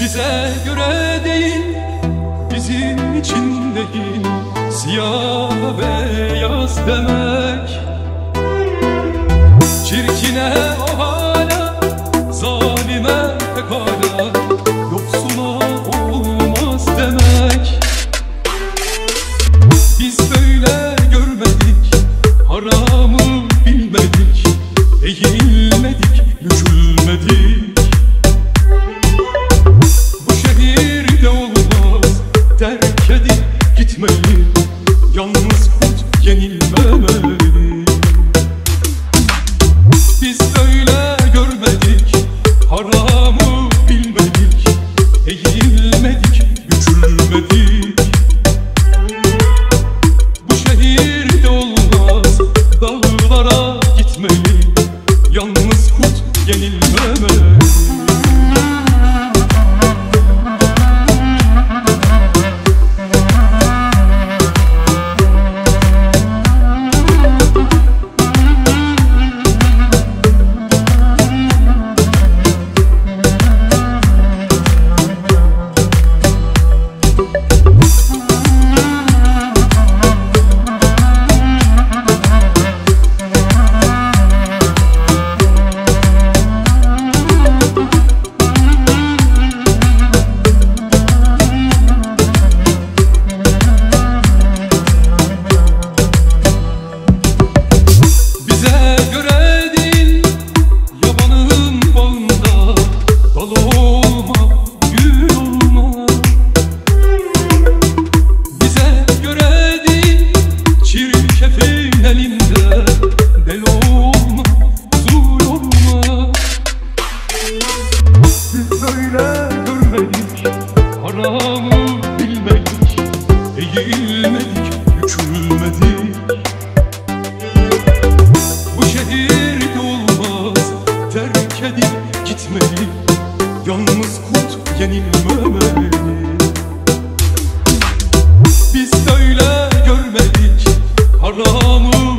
Bize göre değil, bizim için değil, siyah beyaz demek. Çirkine o hala, zalime pekala, yoksula olmaz demek. Biz böyle görmedik, haramı bilmedik, eğilmedik, bükülmedik. Bu şehirde olmaz, terk edip gitmeli, yalnız kurt yenilmemeli. Biz böyle görmedik, haramı bilmedik, eğilmedik, bükülmedik. Bu şehirde olmaz, dağlara gitmeli, yalnız kurt yenilmemeli. Haramı bilmedik, eğilmedik, bükülmedik. Bu şehirde olmaz, terk edip gitmeli, yalnız kurt yenilmemeli. Biz böyle görmedik, haramı